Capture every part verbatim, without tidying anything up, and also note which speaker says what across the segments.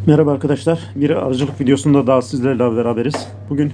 Speaker 1: Merhaba arkadaşlar. Bir arıcılık videosunda daha sizlerle beraberiz. Bugün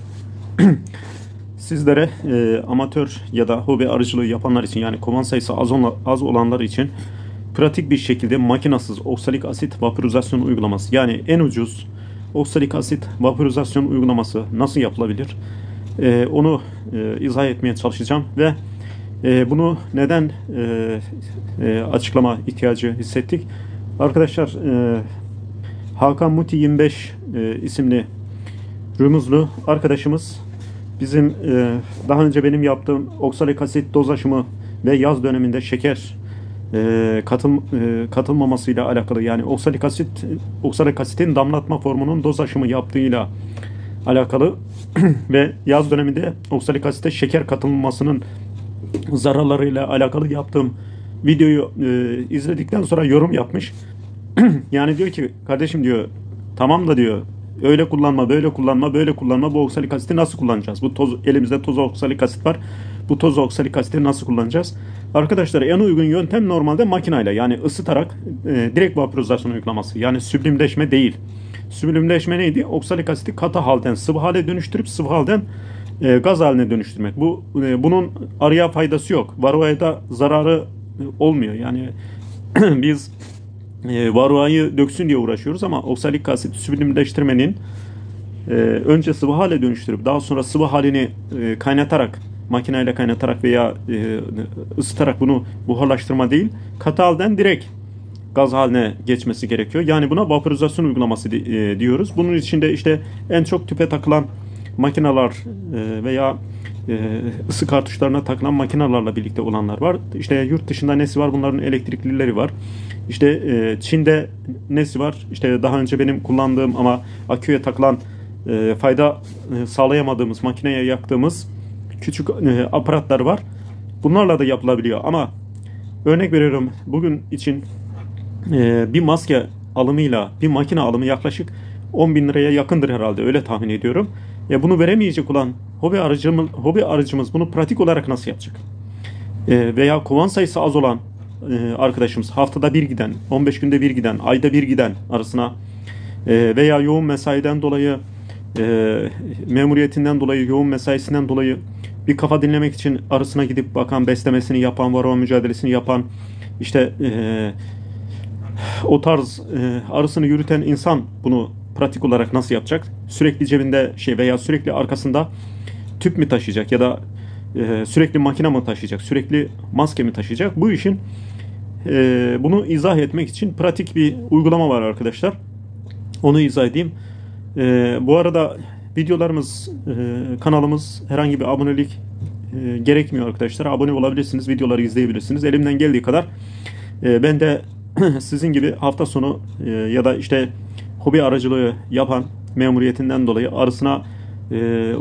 Speaker 1: sizlere e, amatör ya da hobi arıcılığı yapanlar için, yani kovan sayısı az, olan, az olanlar için pratik bir şekilde makinasız oksalik asit vaporizasyon uygulaması, yani en ucuz oksalik asit vaporizasyon uygulaması nasıl yapılabilir? E, onu e, izah etmeye çalışacağım ve e, bunu neden e, e, açıklama ihtiyacı hissettik? Arkadaşlar, e, Hakan Muti yirmi beş e, isimli Rumuzlu arkadaşımız bizim e, daha önce benim yaptığım oksalik asit doz aşımı ve yaz döneminde şeker e, katıl, e, katılmamasıyla alakalı, yani oksalik asit oksalik asitin damlatma formunun doz aşımı yaptığıyla alakalı ve yaz döneminde oksalik asite şeker katılmamasının zararlarıyla alakalı yaptığım videoyu e, izledikten sonra yorum yapmış. Yani diyor ki, kardeşim diyor, tamam da diyor, öyle kullanma, böyle kullanma, böyle kullanma, bu oksalik asiti nasıl kullanacağız? Bu toz, elimizde toz oksalik asit var. Bu toz oksalik asiti nasıl kullanacağız? Arkadaşlar, en uygun yöntem normalde makinayla, yani ısıtarak e, direkt vaporizasyon uygulaması. Yani süblimleşme değil. Süblimleşme neydi? Oksalik asiti katı halden sıvı hale dönüştürüp sıvı halden e, gaz haline dönüştürmek. Bu e, bunun arıya faydası yok. Varroaya da zararı e, olmuyor. Yani biz E, varroayı döksün diye uğraşıyoruz ama oksalik asit süblimleştirmenin e, önce sıvı hale dönüştürüp daha sonra sıvı halini e, kaynatarak, makineyle kaynatarak veya e, ısıtarak, bunu buharlaştırma değil, katı halden direkt gaz haline geçmesi gerekiyor. Yani buna vaporizasyon uygulaması e, diyoruz. Bunun içinde işte en çok tüpe takılan makineler e, veya e, ısı kartuşlarına takılan makinelerle birlikte olanlar var. İşte yurt dışında nesi var? Bunların elektriklileri var. İşte e, Çin'de nesi var? İşte daha önce benim kullandığım ama aküye takılan, e, fayda e, sağlayamadığımız, makineye yaktığımız küçük e, aparatlar var. Bunlarla da yapılabiliyor ama örnek veriyorum, bugün için e, bir maske alımıyla bir makine alımı yaklaşık on bin liraya yakındır herhalde, öyle tahmin ediyorum. Ya bunu veremeyecek olan hobi arıcımız, hobi arıcımız bunu pratik olarak nasıl yapacak? E, veya kovan sayısı az olan e, arkadaşımız, haftada bir giden, on beş günde bir giden, ayda bir giden arasına e, veya yoğun mesaiden dolayı, e, memuriyetinden dolayı, yoğun mesaisinden dolayı bir kafa dinlemek için arısına gidip bakan, beslemesini yapan, varroa mücadelesini yapan, işte e, o tarz e, arısını yürüten insan bunu pratik olarak nasıl yapacak? Sürekli cebinde şey veya sürekli arkasında tüp mü taşıyacak ya da e, sürekli makine mi taşıyacak? Sürekli maske mi taşıyacak? Bu işin e, bunu izah etmek için pratik bir uygulama var arkadaşlar. Onu izah edeyim. E, bu arada videolarımız, e, kanalımız herhangi bir abonelik e, gerekmiyor arkadaşlar. Abone olabilirsiniz, videoları izleyebilirsiniz. Elimden geldiği kadar e, ben de sizin gibi hafta sonu e, ya da işte hobi aracılığı yapan, memuriyetinden dolayı arısına e,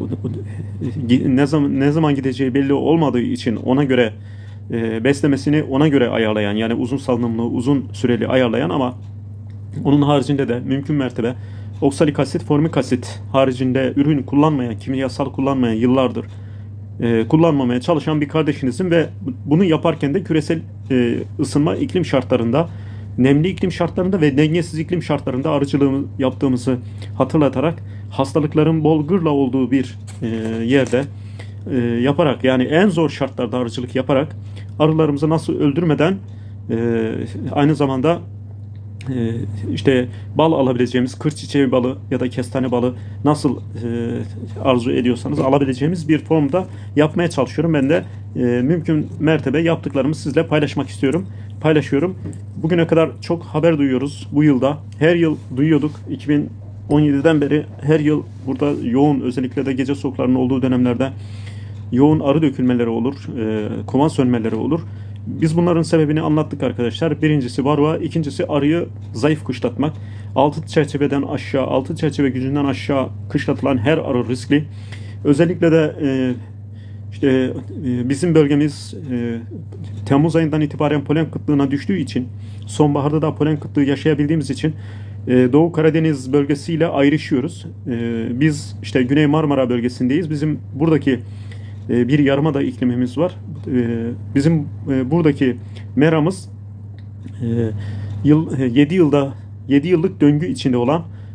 Speaker 1: ne zaman ne zaman gideceği belli olmadığı için ona göre e, beslemesini ona göre ayarlayan, yani uzun salınımlı, uzun süreli ayarlayan ama onun haricinde de mümkün mertebe oksalik asit, formik asit haricinde ürün kullanmayan, kimyasal kullanmayan, yıllardır e, kullanmamaya çalışan bir kardeşinizin ve bunu yaparken de küresel e, ısınma iklim şartlarında, nemli iklim şartlarında ve dengesiz iklim şartlarında arıcılığımı yaptığımızı hatırlatarak, hastalıkların bol gırla olduğu bir e, yerde e, yaparak, yani en zor şartlarda arıcılık yaparak arılarımızı nasıl öldürmeden e, aynı zamanda e, işte bal alabileceğimiz, kır çiçeği balı ya da kestane balı nasıl e, arzu ediyorsanız alabileceğimiz bir formda yapmaya çalışıyorum. Ben de e, mümkün mertebe yaptıklarımı sizle paylaşmak istiyorum. Paylaşıyorum. Bugüne kadar çok haber duyuyoruz bu yılda. Her yıl duyuyorduk. iki bin on yediden beri her yıl burada yoğun, özellikle de gece soğuklarının olduğu dönemlerde yoğun arı dökülmeleri olur, e, kovan sönmeleri olur. Biz bunların sebebini anlattık arkadaşlar. Birincisi varroa, ikincisi arıyı zayıf kışlatmak. Altı çerçeveden aşağı, altı çerçeve gücünden aşağı kışlatılan her arı riskli. Özellikle de e, işte e, bizim bölgemiz e, Temmuz ayından itibaren polen kıtlığına düştüğü için, sonbaharda da polen kıtlığı yaşayabildiğimiz için e, Doğu Karadeniz bölgesiyle ayrışıyoruz. E, biz işte Güney Marmara bölgesindeyiz. Bizim buradaki e, bir yarımada iklimimiz var. E, bizim e, buradaki meramız e, yıl, yedi yılda yedi yıllık döngü içinde olan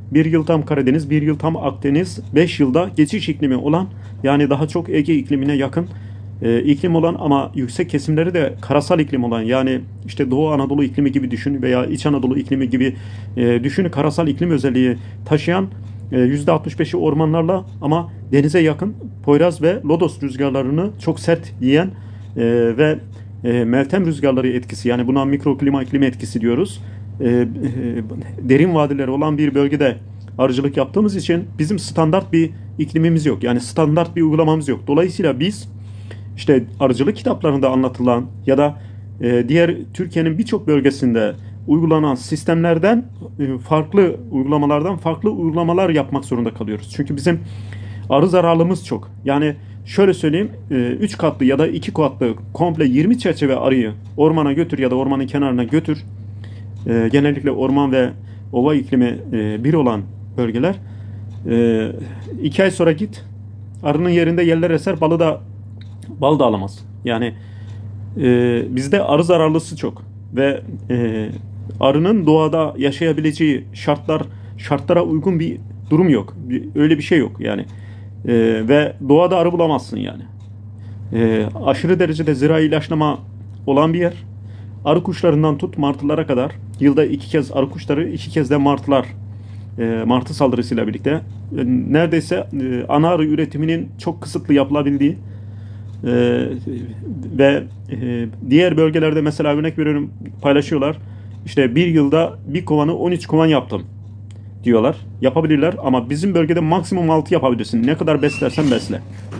Speaker 1: Bir yıl tam Karadeniz, bir yıl tam Akdeniz, beş yılda geçiş iklimi olan, yani daha çok Ege iklimine yakın e, iklim olan ama yüksek kesimleri de karasal iklim olan, yani işte Doğu Anadolu iklimi gibi düşün veya İç Anadolu iklimi gibi e, düşün, karasal iklim özelliği taşıyan, e, yüzde altmış beşi ormanlarla ama denize yakın Poyraz ve Lodos rüzgarlarını çok sert yiyen e, ve e, Meltem rüzgarları etkisi, yani buna mikroklima iklimi etkisi diyoruz. E, e, derin vadileri olan bir bölgede arıcılık yaptığımız için bizim standart bir iklimimiz yok. Yani standart bir uygulamamız yok. Dolayısıyla biz işte arıcılık kitaplarında anlatılan ya da e, diğer Türkiye'nin birçok bölgesinde uygulanan sistemlerden e, farklı uygulamalardan farklı uygulamalar yapmak zorunda kalıyoruz. Çünkü bizim arı zararlımız çok. Yani şöyle söyleyeyim, üç katlı ya da iki katlı komple yirmi çerçeve arıyı ormana götür ya da ormanın kenarına götür. E, genellikle orman ve ova iklimi e, bir olan bölgeler. E, iki ay sonra git, arının yerinde yeller eser, balı da bal da alamaz. Yani e, bizde arı zararlısı çok ve e, arının doğada yaşayabileceği şartlar şartlara uygun bir durum yok. Öyle bir şey yok yani. E, ve doğada arı bulamazsın yani. E, aşırı derecede zirai ilaçlama olan bir yer. Arı kuşlarından tut martılara kadar yılda iki kez arı kuşları, iki kez de martılar, e, martı saldırısıyla birlikte e, neredeyse e, ana arı üretiminin çok kısıtlı yapılabildiği e, ve e, diğer bölgelerde mesela örnek veriyorum paylaşıyorlar. İşte bir yılda bir kovanı on üç kovan yaptım diyorlar. Yapabilirler ama bizim bölgede maksimum altı yapabilirsin. Ne kadar beslersen besle.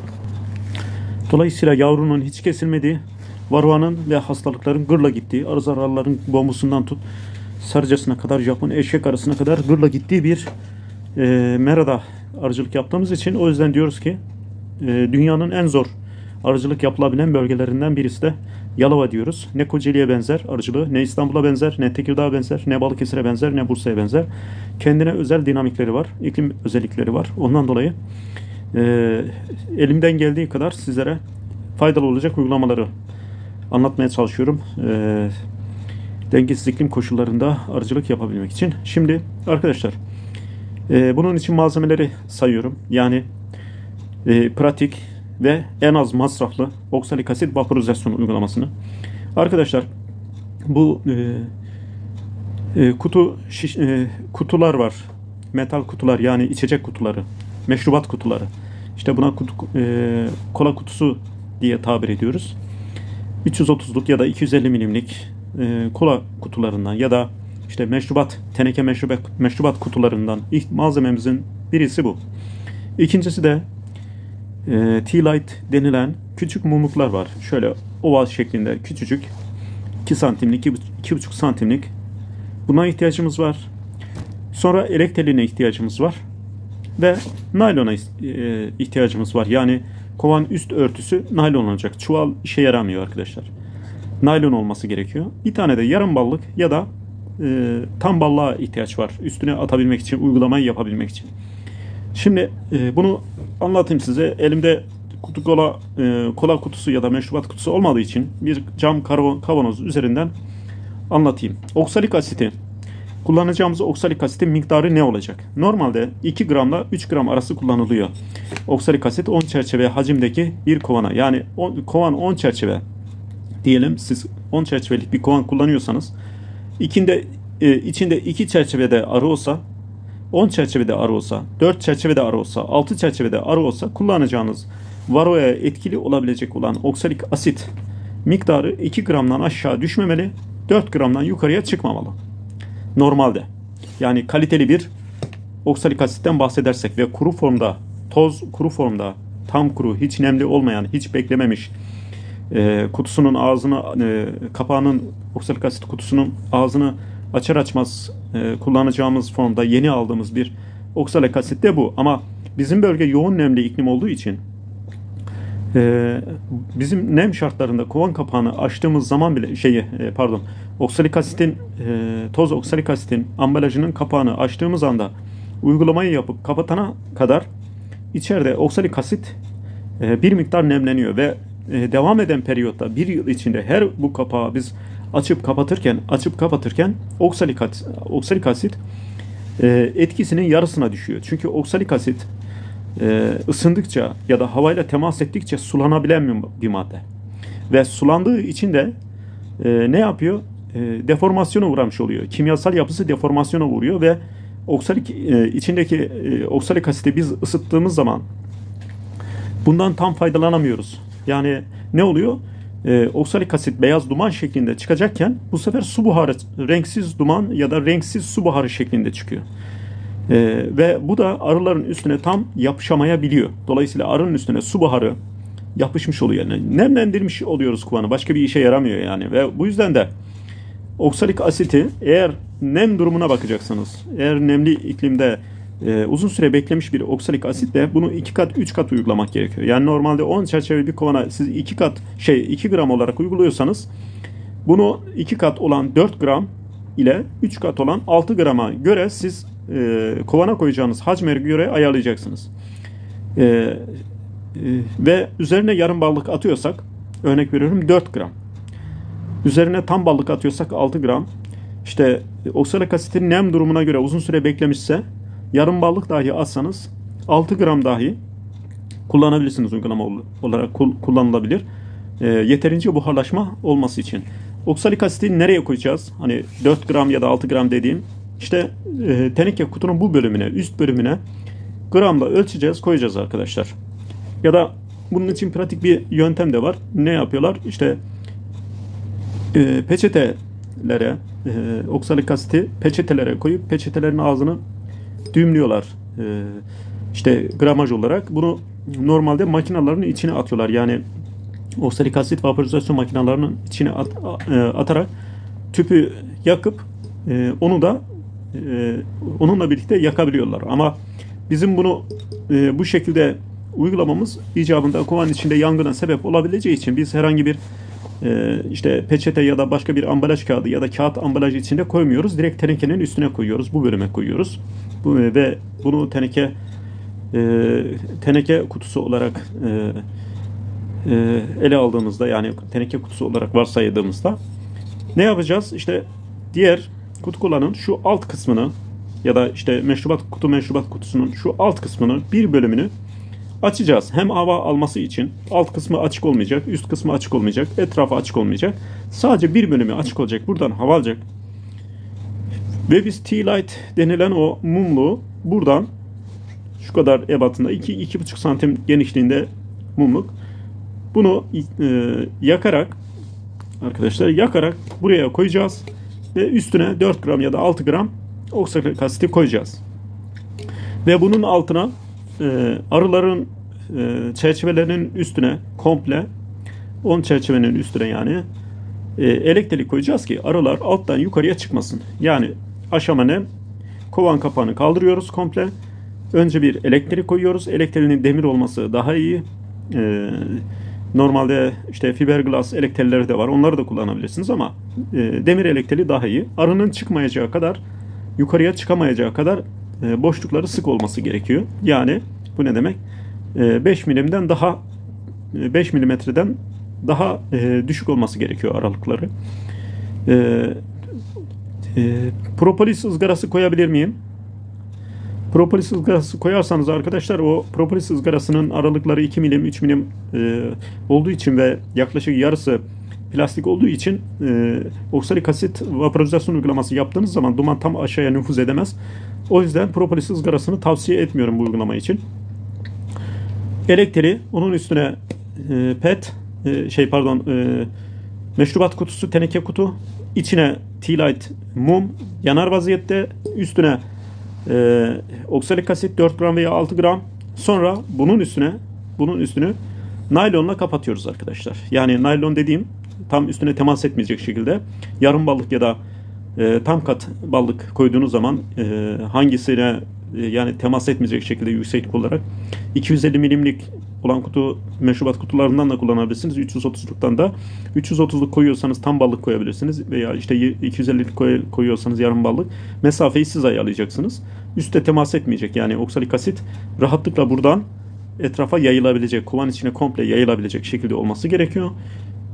Speaker 1: Dolayısıyla yavrunun hiç kesilmediği, varroanın ve hastalıkların gırla gittiği, arı zararların bomusundan tut sarıcasına kadar, Japon eşek arısına kadar gırla gittiği bir e, merada arıcılık yaptığımız için o yüzden diyoruz ki e, dünyanın en zor arıcılık yapılabilen bölgelerinden birisi de Yalova diyoruz. Ne Kocaeli'ye benzer arıcılığı, ne İstanbul'a benzer, ne Tekirdağ'a benzer, ne Balıkesir'e benzer, ne Bursa'ya benzer. Kendine özel dinamikleri var, iklim özellikleri var. Ondan dolayı e, elimden geldiği kadar sizlere faydalı olacak uygulamaları anlatmaya çalışıyorum. E, dengesiz iklim koşullarında arıcılık yapabilmek için. Şimdi arkadaşlar e, bunun için malzemeleri sayıyorum. Yani e, pratik ve en az masraflı oksalik asit vaporizasyon uygulamasını. Arkadaşlar bu e, e, kutu şiş, e, kutular var. Metal kutular, yani içecek kutuları, meşrubat kutuları. İşte buna kutu, e, kola kutusu diye tabir ediyoruz. üç yüz otuzluk ya da iki yüz elli milimlik e, kola kutularından ya da işte meşrubat, teneke meşrubat, meşrubat kutularından ilk malzememizin birisi bu. İkincisi de e, tea light denilen küçük mumluklar var. Şöyle oval şeklinde küçücük, iki santimlik, iki buçuk santimlik. Buna ihtiyacımız var. Sonra elektriğine ihtiyacımız var. Ve naylona ihtiyacımız var. Yani kovan üst örtüsü naylon olacak. Çuval işe yaramıyor arkadaşlar. Naylon olması gerekiyor. Bir tane de yarım ballık ya da e, tam ballığa ihtiyaç var. Üstüne atabilmek için, uygulamayı yapabilmek için. Şimdi e, bunu anlatayım size. Elimde kutu kola, e, kola kutusu ya da meşrubat kutusu olmadığı için bir cam kavanoz üzerinden anlatayım. Oksalik asiti. Kullanacağımız oksalik asitin miktarı ne olacak? Normalde iki gramla üç gram arası kullanılıyor. Oksalik asit on çerçeve hacimdeki bir kovana. Yani on, kovan on çerçeve diyelim, siz on çerçevelik bir kovan kullanıyorsanız ikinde, e, içinde iki çerçevede arı olsa, on çerçevede arı olsa, dört çerçevede arı olsa, altı çerçevede arı olsa kullanacağınız varroaya etkili olabilecek olan oksalik asit miktarı iki gramdan aşağı düşmemeli, dört gramdan yukarıya çıkmamalı. Normalde. Yani kaliteli bir oksalik asitten bahsedersek ve kuru formda, toz kuru formda, tam kuru, hiç nemli olmayan, hiç beklememiş, e, kutusunun ağzını, e, kapağının, oksalik asit kutusunun ağzını açar açmaz e, kullanacağımız formda yeni aldığımız bir oksalik asit de bu. Ama bizim bölge yoğun nemli iklim olduğu için e, bizim nem şartlarında kovan kapağını açtığımız zaman bile şeyi e, pardon oksalik asitin, e, toz oksalik asitin ambalajının kapağını açtığımız anda uygulamayı yapıp kapatana kadar içeride oksalik asit e, bir miktar nemleniyor ve e, devam eden periyotta bir yıl içinde her bu kapağı biz açıp kapatırken açıp kapatırken oksalik asit, oksalik asit e, etkisinin yarısına düşüyor. Çünkü oksalik asit e, ısındıkça ya da havayla temas ettikçe sulanabilen bir, bir madde. Ve sulandığı için de e, ne yapıyor? E, deformasyona uğramış oluyor. Kimyasal yapısı deformasyona uğruyor ve oksalik e, içindeki e, oksalik asiti biz ısıttığımız zaman bundan tam faydalanamıyoruz. Yani ne oluyor? Ee, oksalik asit beyaz duman şeklinde çıkacakken bu sefer su buharı, renksiz duman ya da renksiz su buharı şeklinde çıkıyor. Ee, ve bu da arıların üstüne tam yapışamayabiliyor. Dolayısıyla arının üstüne su buharı yapışmış oluyor. Yani nemlendirmiş oluyoruz kovanı. Başka bir işe yaramıyor yani. Ve bu yüzden de oksalik asiti eğer nem durumuna bakacaksanız, eğer nemli iklimde Ee, uzun süre beklemiş bir oksalik asitle bunu iki kat üç kat uygulamak gerekiyor. Yani normalde on çerçeve bir kovana siz iki kat şey iki gram olarak uyguluyorsanız bunu iki kat olan dört gram ile üç kat olan altı grama göre siz e, kovana koyacağınız hacme göre ayarlayacaksınız. E, e, ve üzerine yarım ballık atıyorsak örnek veriyorum dört gram. Üzerine tam ballık atıyorsak altı gram. İşte oksalik asitin nem durumuna göre uzun süre beklemişse yarım ballık dahi atsanız altı gram dahi kullanabilirsiniz, uygulama olarak kullanılabilir. E, yeterince buharlaşma olması için. Oksalik asiti nereye koyacağız? Hani dört gram ya da altı gram dediğim işte e, teneke kutunun bu bölümüne, üst bölümüne gramla ölçeceğiz, koyacağız arkadaşlar. Ya da bunun için pratik bir yöntem de var. Ne yapıyorlar? İşte e, peçetelere e, oksalik asiti peçetelere koyup peçetelerin ağzını düğümlüyorlar. Ee, işte gramaj olarak. Bunu normalde makinaların içine atıyorlar. Yani oksalik asit vaporizasyon makinalarının içine at, e, atarak tüpü yakıp e, onu da e, onunla birlikte yakabiliyorlar. Ama bizim bunu e, bu şekilde uygulamamız icabında kovanın içinde yangına sebep olabileceği için biz herhangi bir e, işte peçete ya da başka bir ambalaj kağıdı ya da kağıt ambalajı içinde koymuyoruz. Direkt tenekenin üstüne koyuyoruz. Bu bölüme koyuyoruz. Bu, ve bunu teneke e, teneke kutusu olarak e, e, ele aldığımızda, yani teneke kutusu olarak varsaydığımızda ne yapacağız? İşte diğer kutu kolanın şu alt kısmını ya da işte meşrubat kutu meşrubat kutusunun şu alt kısmını, bir bölümünü açacağız. Hem hava alması için alt kısmı açık olmayacak, üst kısmı açık olmayacak, etrafı açık olmayacak. Sadece bir bölümü açık olacak. Buradan hava alacak. Ve biz T-Light denilen o mumluğu buradan şu kadar ebatında iki iki buçuk santim genişliğinde mumluk. Bunu e, yakarak arkadaşlar yakarak buraya koyacağız ve üstüne dört gram ya da altı gram oksalik asiti koyacağız. Ve bunun altına e, arıların e, çerçevelerinin üstüne komple on çerçevenin üstüne yani e, elektrik koyacağız ki arılar alttan yukarıya çıkmasın. Yani aşama ne? Kovan kapağını kaldırıyoruz komple. Önce bir elektrik koyuyoruz. Elektriğinin demir olması daha iyi. Ee, normalde işte fiberglass elektrikleri de var. Onları da kullanabilirsiniz ama e, demir elektriği daha iyi. Arının çıkmayacağı kadar, yukarıya çıkamayacağı kadar e, boşlukları sık olması gerekiyor. Yani bu ne demek? E, beş milimden daha e, beş milimetreden daha e, düşük olması gerekiyor aralıkları. E, e, propolis ızgarası koyabilir miyim? Propolis ızgarası koyarsanız arkadaşlar, o propolis ızgarasının aralıkları iki milim, üç milim e, olduğu için ve yaklaşık yarısı plastik olduğu için e, oksalik asit vaporizasyon uygulaması yaptığınız zaman duman tam aşağıya nüfuz edemez. O yüzden propolis ızgarasını tavsiye etmiyorum bu uygulama için. Elektriği, onun üstüne e, pet, e, şey pardon, e, meşrubat kutusu, teneke kutu, içine T-Light mum yanar vaziyette, üstüne e, oksalik asit dört gram veya altı gram, sonra bunun üstüne bunun üstünü naylonla kapatıyoruz arkadaşlar. Yani naylon dediğim tam üstüne temas etmeyecek şekilde, yarım ballık ya da e, tam kat ballık koyduğunuz zaman e, hangisine e, yani temas etmeyecek şekilde yükseklik olarak iki yüz elli milimlik olan kutu, meşrubat kutularından da kullanabilirsiniz. üç yüz otuzluktan da üç yüz otuzluk koyuyorsanız tam ballık koyabilirsiniz veya işte iki yüz ellilik koyuyorsanız yarım ballık. Mesafeyi siz ayarlayacaksınız. Üste temas etmeyecek, yani oksalik asit rahatlıkla buradan etrafa yayılabilecek, kovan içine komple yayılabilecek şekilde olması gerekiyor.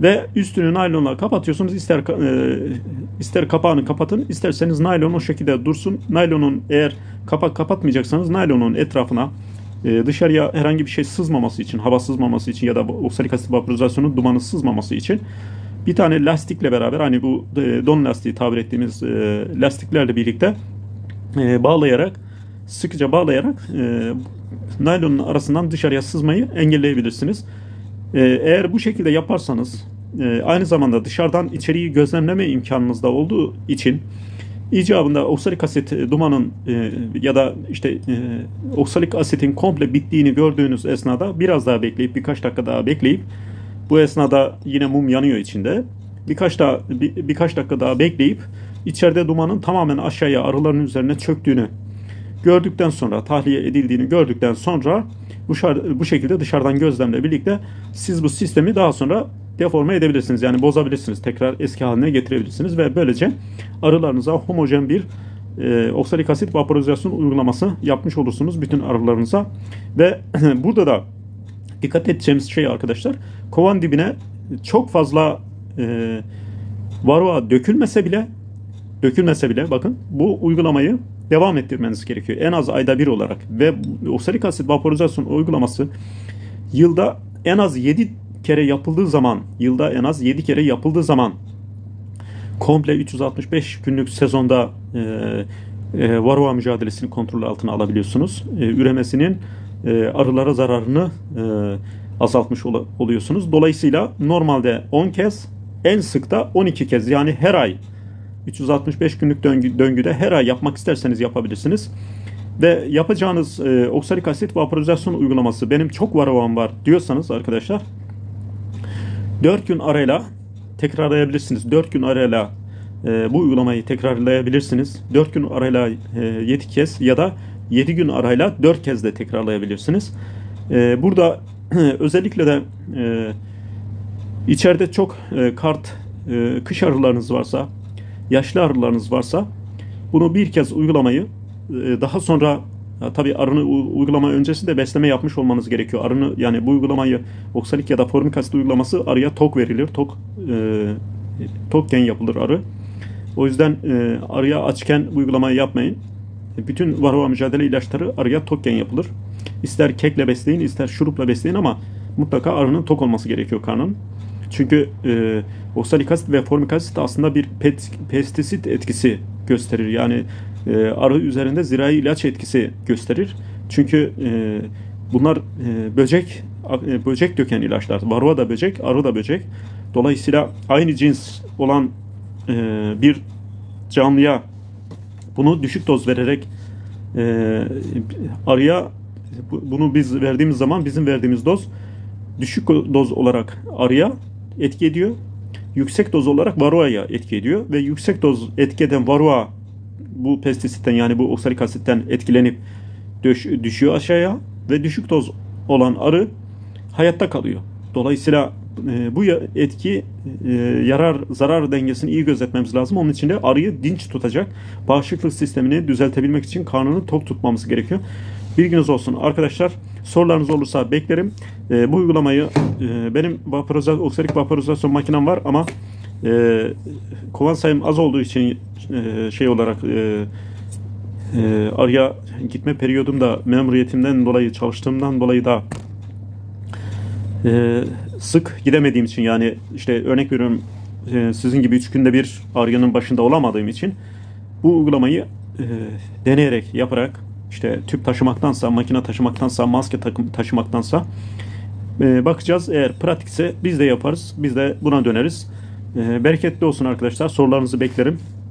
Speaker 1: Ve üstünü naylonla kapatıyorsunuz. İster e, ister kapağını kapatın, isterseniz naylon o şekilde dursun. Naylonun, eğer kapak kapatmayacaksanız, naylonun etrafına e, dışarıya herhangi bir şey sızmaması için, hava sızmaması için ya da oksalik asit vaporizasyonun dumanı sızmaması için bir tane lastikle beraber, hani bu e, don lastiği tabir ettiğimiz e, lastiklerle birlikte e, bağlayarak, sıkıca bağlayarak e, naylonun arasından dışarıya sızmayı engelleyebilirsiniz. E, eğer bu şekilde yaparsanız, e, aynı zamanda dışarıdan içeriği gözlemleme imkanınız da olduğu için icabında oksalik asit dumanın e, ya da işte e, oksalik asitin komple bittiğini gördüğünüz esnada biraz daha bekleyip, birkaç dakika daha bekleyip, bu esnada yine mum yanıyor içinde. Birkaç daha bir, birkaç dakika daha bekleyip içeride dumanın tamamen aşağıya, arıların üzerine çöktüğünü gördükten sonra, tahliye edildiğini gördükten sonra bu, bu şekilde dışarıdan gözlemle birlikte siz bu sistemi daha sonra deforme edebilirsiniz. Yani bozabilirsiniz. Tekrar eski haline getirebilirsiniz ve böylece arılarınıza homojen bir e, oksalik asit vaporizasyon uygulaması yapmış olursunuz bütün arılarınıza. Ve burada da dikkat edeceğimiz şey arkadaşlar, kovan dibine çok fazla e, varroa dökülmese bile dökülmese bile bakın, bu uygulamayı devam ettirmeniz gerekiyor. En az ayda bir olarak. Ve oksalik asit vaporizasyon uygulaması yılda en az yedi kere yapıldığı zaman, yılda en az yedi kere yapıldığı zaman komple üç yüz altmış beş günlük sezonda e, e, varroa mücadelesini kontrol altına alabiliyorsunuz. E, üremesinin e, arılara zararını e, azaltmış ol oluyorsunuz. Dolayısıyla normalde on kez, en sık da on iki kez, yani her ay üç yüz altmış beş günlük döngü, döngüde her ay yapmak isterseniz yapabilirsiniz. Ve yapacağınız e, oksalik asit vaporizasyon uygulaması, benim çok varroam var diyorsanız arkadaşlar, dört gün arayla tekrarlayabilirsiniz. dört gün arayla e, bu uygulamayı tekrarlayabilirsiniz. dört gün arayla e, yedi kez ya da yedi gün arayla dört kez de tekrarlayabilirsiniz. E, burada özellikle de e, içeride çok e, kart, e, kış arılarınız varsa, yaşlı arılarınız varsa, bunu bir kez uygulamayı e, daha sonra, tabii arını uygulama öncesinde besleme yapmış olmanız gerekiyor. Arını, yani bu uygulamayı, oksalik ya da formik asit uygulaması, arıya tok verilir. Tok e, tokken yapılır arı. O yüzden e, arıya açken bu uygulamayı yapmayın. Bütün varroa mücadele ilaçları arıya tokken yapılır. İster kekle besleyin, ister şurupla besleyin ama mutlaka arının tok olması gerekiyor, karnın. Çünkü e, oksalik asit ve formik asit aslında bir pet, pestisit etkisi gösterir. Yani e, arı üzerinde zirai ilaç etkisi gösterir. Çünkü e, bunlar e, böcek e, böcek döken ilaçlar. Varroa da böcek, arı da böcek. Dolayısıyla aynı cins olan e, bir canlıya bunu düşük doz vererek e, arıya bunu biz verdiğimiz zaman, bizim verdiğimiz doz düşük doz olarak arıya etki ediyor. Yüksek doz olarak varroaya etki ediyor ve yüksek doz etki eden varroa bu pestisitten, yani bu oksalik asitten etkilenip düş, düşüyor aşağıya ve düşük doz olan arı hayatta kalıyor. Dolayısıyla e, bu etki e, yarar zarar dengesini iyi gözetmemiz lazım. Onun için de arıyı dinç tutacak, bağışıklık sistemini düzeltebilmek için karnını tok tutmamız gerekiyor. Bilginiz olsun arkadaşlar. Sorularınız olursa beklerim. E, bu uygulamayı e, benim vaporizasyon, oksalik vaporizasyon makinem var ama e, kovan sayım az olduğu için e, şey olarak e, e, arıya gitme periyodumda memuriyetimden dolayı, çalıştığımdan dolayı da e, sık gidemediğim için, yani işte örnek veriyorum e, sizin gibi üç günde bir arının başında olamadığım için bu uygulamayı e, deneyerek, yaparak, işte tüp taşımaktansa, makine taşımaktansa, maske taşımaktansa e, bakacağız. Eğer pratikse biz de yaparız. Biz de buna döneriz. E, bereketli olsun arkadaşlar. Sorularınızı beklerim.